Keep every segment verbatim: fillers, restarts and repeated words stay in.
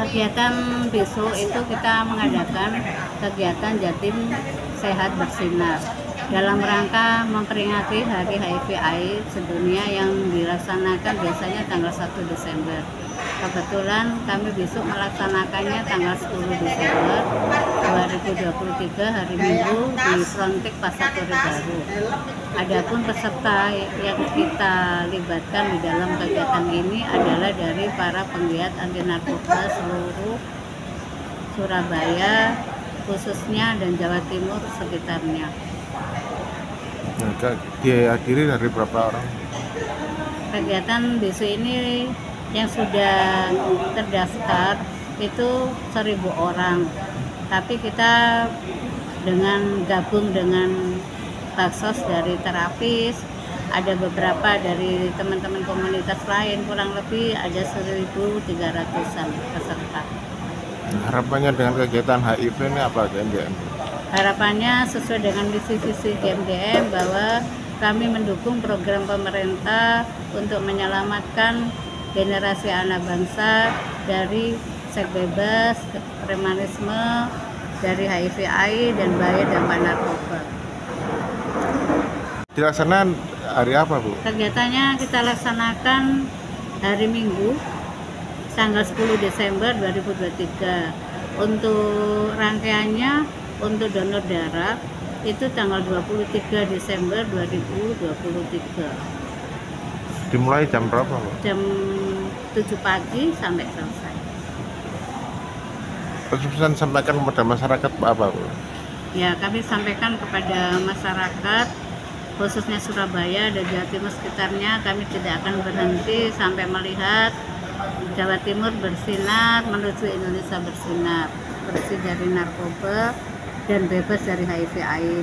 Kegiatan besok itu kita mengadakan kegiatan Jatim Sehat Bersinar dalam rangka memperingati Hari H I V AIDS sedunia yang dilaksanakan biasanya tanggal satu Desember. Kebetulan kami besok melaksanakannya tanggal sepuluh Desember dua ribu dua puluh tiga hari Minggu di Frontik Pasar Turi Baru. Adapun peserta yang kita libatkan di dalam kegiatan ini adalah dari para penggiat anti narkoba seluruh Surabaya khususnya dan Jawa Timur sekitarnya. Nah, dihadiri dari berapa orang? Kegiatan besok ini yang sudah terdaftar itu seribu orang, tapi kita dengan gabung dengan baksos dari terapis, ada beberapa dari teman-teman komunitas lain, kurang lebih ada seribu tiga ratusan peserta. Harapannya dengan kegiatan H I V ini apa, G M D M? Harapannya sesuai dengan visi-visi G M D M bahwa kami mendukung program pemerintah untuk menyelamatkan generasi anak bangsa dari seks bebas, premanisme, dari H I V AIDS dan bahaya dampak narkoba. Dilaksanakan hari apa, Bu? Kegiatannya kita laksanakan hari Minggu tanggal sepuluh Desember dua ribu dua puluh tiga. Untuk rangkaiannya untuk donor darah itu tanggal dua puluh tiga Desember dua ribu dua puluh tiga. Dimulai jam berapa, Bu? Jam tujuh pagi sampai selesai. Pesan sampaikan kepada masyarakat apa, Bu? Ya, kami sampaikan kepada masyarakat khususnya Surabaya dan Jawa Timur sekitarnya, kami tidak akan berhenti sampai melihat Jawa Timur bersinar menuju Indonesia bersinar, bersih dari narkoba dan bebas dari H I V AIDS.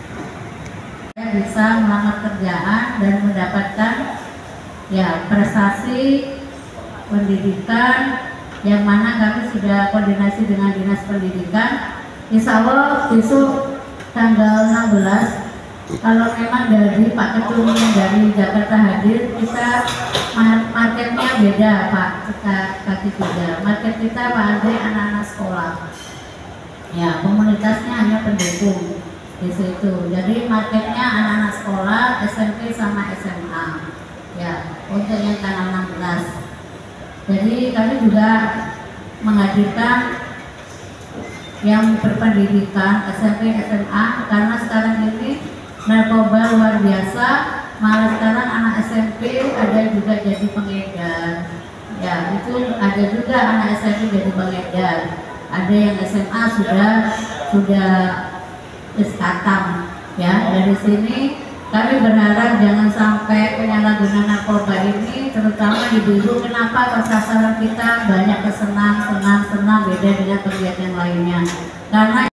Bisa melamar kerjaan dan mendapatkan ya prestasi pendidikan yang mana kami sudah koordinasi dengan Dinas Pendidikan. Insya Allah besok tanggal enam belas kalau memang dari Pak Ketum dari Jakarta hadir, kita marketnya beda Pak, kita kaki tiga. Market kita Pak Andre anak-anak sekolah. Ya, komunitasnya hanya pendukung di situ. Jadi marketnya anak-anak sekolah, S M P sama S M A. Ya, untuk yang tanggal enam belas. Jadi kami juga menghadirkan yang berpendidikan S M P, S M A karena sekarang ini narkoba luar biasa, malah sekarang anak S M P ada juga jadi pengedar. Ya, itu ada juga anak S M P jadi pengedar. Ada yang S M A sudah sudah iskatam. Ya, dari sini kami berharap jangan sampai penyalahgunaan narkoba ini, terutama ibu-ibu. Kenapa sasaran kita banyak kesenang, senang, senang beda dengan kegiatan lainnya? Karena